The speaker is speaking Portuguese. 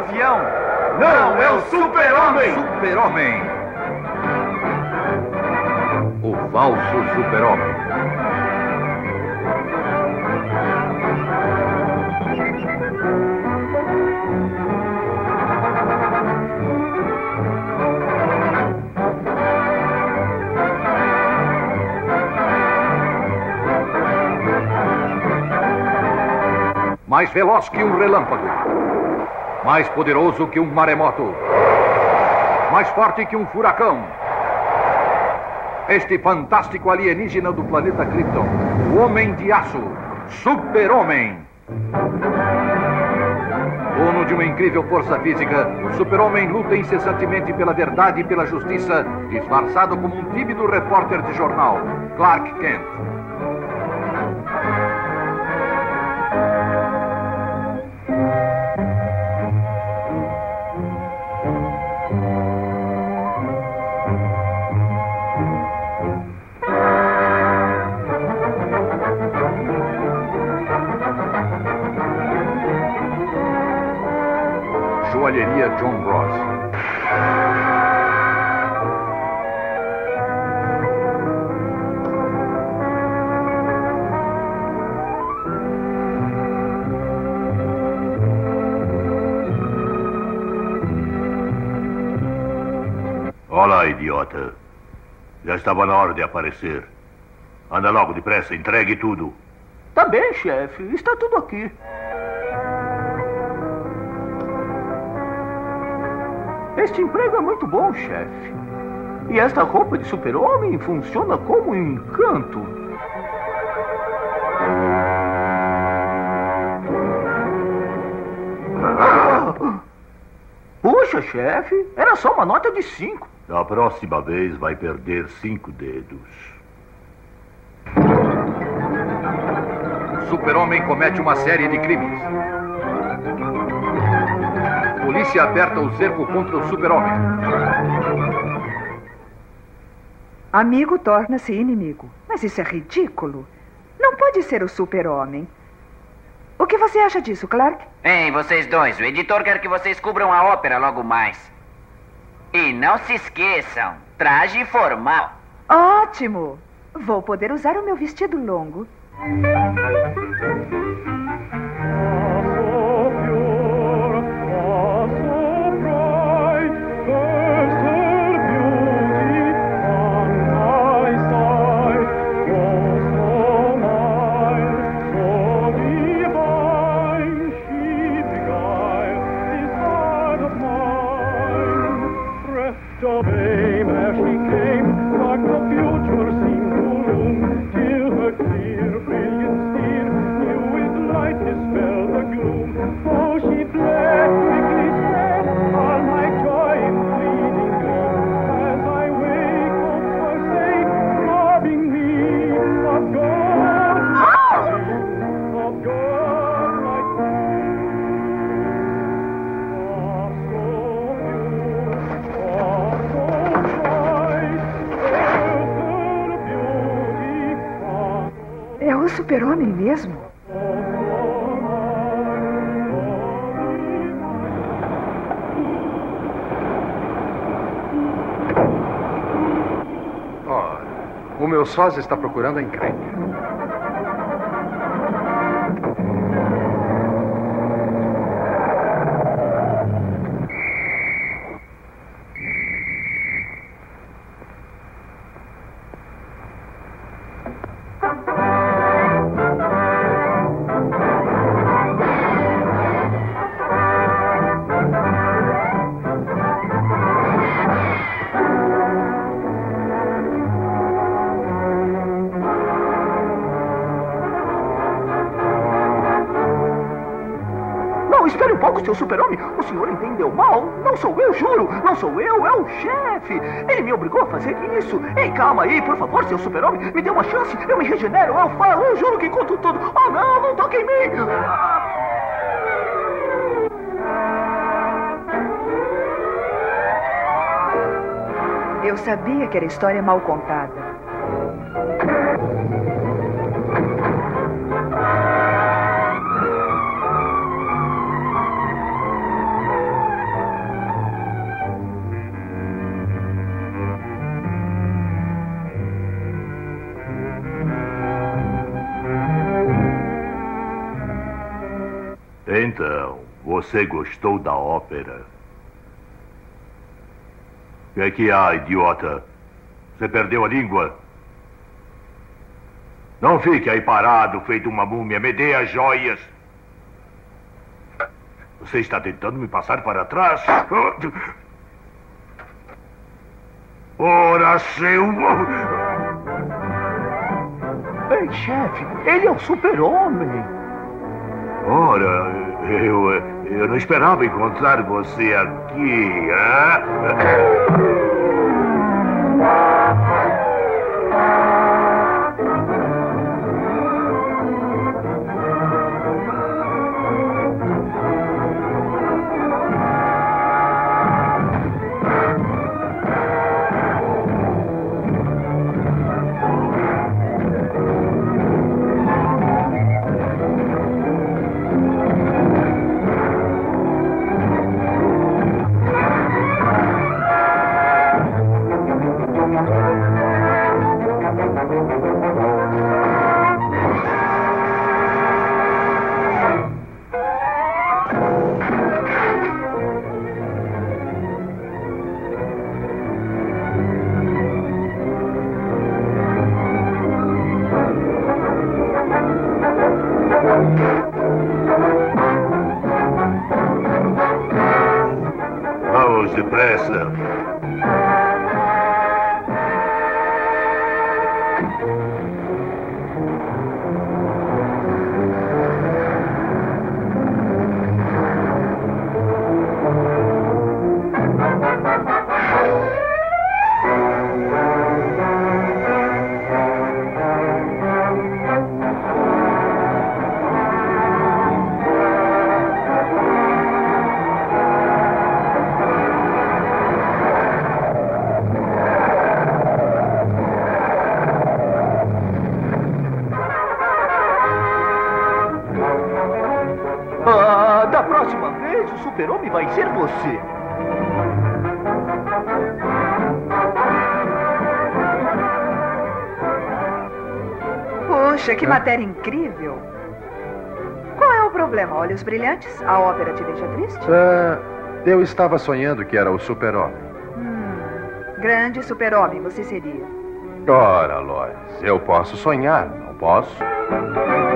avião. Não, é o Super-Homem. Super-Homem. O falso Super-Homem. Mais veloz que um relâmpago. Mais poderoso que um maremoto. Mais forte que um furacão. Este fantástico alienígena do planeta Krypton. O Homem de Aço. Super-Homem. Dono de uma incrível força física, o Super-Homem luta incessantemente pela verdade e pela justiça, disfarçado como um tímido repórter de jornal, Clark Kent. Joalheria John Ross. Olá, idiota. Já estava na hora de aparecer. Anda logo, depressa, entregue tudo. Tá bem, chefe. Está tudo aqui. Este emprego é muito bom, chefe. E esta roupa de super-homem funciona como um encanto. Puxa, chefe, era só uma nota de 5. Da próxima vez vai perder 5 dedos. Super-Homem comete uma série de crimes. Polícia aperta o cerco contra o Super-Homem. Amigo torna-se inimigo. Mas isso é ridículo. Não pode ser o Super-Homem. O que você acha disso, Clark? Ei, vocês dois, o editor quer que vocês cubram a ópera logo mais. E não se esqueçam, traje formal. Ótimo! Vou poder usar o meu vestido longo. É o Super-Homem mesmo? O meu sósia está procurando a encrenca. Espere um pouco, seu super-homem. O senhor entendeu mal. Não sou eu, juro. Não sou eu, é o chefe. Ele me obrigou a fazer isso. Ei, calma aí, por favor, seu super-homem. Me dê uma chance. Eu me regenero, eu falo, eu juro que conto tudo. Oh, não, não toque em mim. Eu sabia que era história mal contada. Então, você gostou da ópera? O que há, idiota? Você perdeu a língua? Não fique aí parado, feito uma múmia. Me dê as joias. Você está tentando me passar para trás? Ora, seu... Ei, chefe, ele é o super-homem. Ora, eu não esperava encontrar você aqui, Vamos depressa. Da próxima vez, o super-homem vai ser você. Puxa, que matéria incrível. Qual é o problema? Olhos brilhantes? A ópera te deixa triste? Eu estava sonhando que era o super-homem. Grande super-homem você seria. Ora, Lois, eu posso sonhar, não posso?